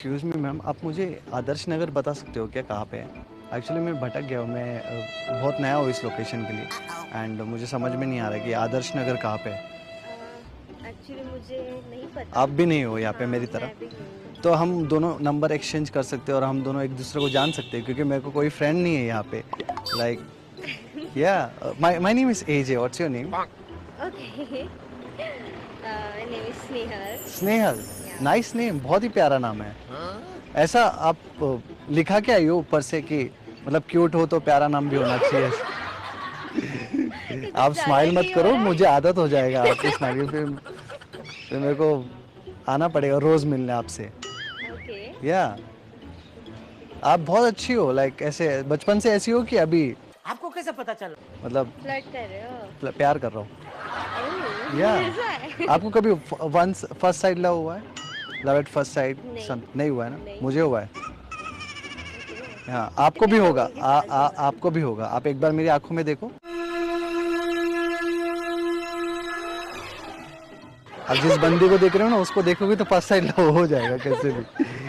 Excuse me ma'am, आप मुझे आदर्श नगर बता सकते हो क्या कहाँ पे है? एक्चुअली मैं भटक गया हूँ, मैं बहुत नया हूँ इस लोकेशन के लिए एंड मुझे समझ में नहीं आ रहा कि आदर्श नगर कहाँ पे है? एक्चुअली मुझे नहीं पता। आप भी नहीं हो यहाँ पे हाँ, मेरी तरह? मैं भी नहीं तो हम दोनों नंबर एक्सचेंज कर सकते हैं और हम दोनों एक दूसरे को जान सकते हैं क्योंकि मेरे को कोई फ्रेंड नहीं है यहाँ पे। Like yeah my my name is AJ, what's your name? हूँ। Okay. Name is Snehal. Snehal, yeah nice name, बहुत ही प्यारा नाम है। ऐसा आप लिखा क्या है ये ऊपर से कि मतलब क्यूट हो तो प्यारा नाम भी होना चाहिए? ये आप कुछ ज़्यादा स्माइल मत नहीं हो करो, रहा मुझे है? आदत हो जाएगा आपके स्माइल की, फिर मेरे को आना पड़ेगा रोज मिलने आपसे। ओके। या आप बहुत अच्छी हो, लाइक ऐसे बचपन से ऐसी हो कि अभी आपको कैसे पता चला? मतलब फ्लर्ट कर रहे हो? प्यार कर रहा हूँ? या ओह, ऐसा है? आपको कभी वंस फर्स्ट साइड लव हुआ है? लव एट फर्स्ट साइड नहीं, नहीं हुआ है ना? नहीं। मुझे हुआ है। ओके। हाँ, आपको कितने भी होगा, सालों के साथ हुआ? आपको भी होगा। आप एक बार मेरी आंखों में देखो। आप जिस बंदी को देख रहे हो ना उसको देखोगे तो फर्स्ट साइड लव हो जाएगा कैसे भी।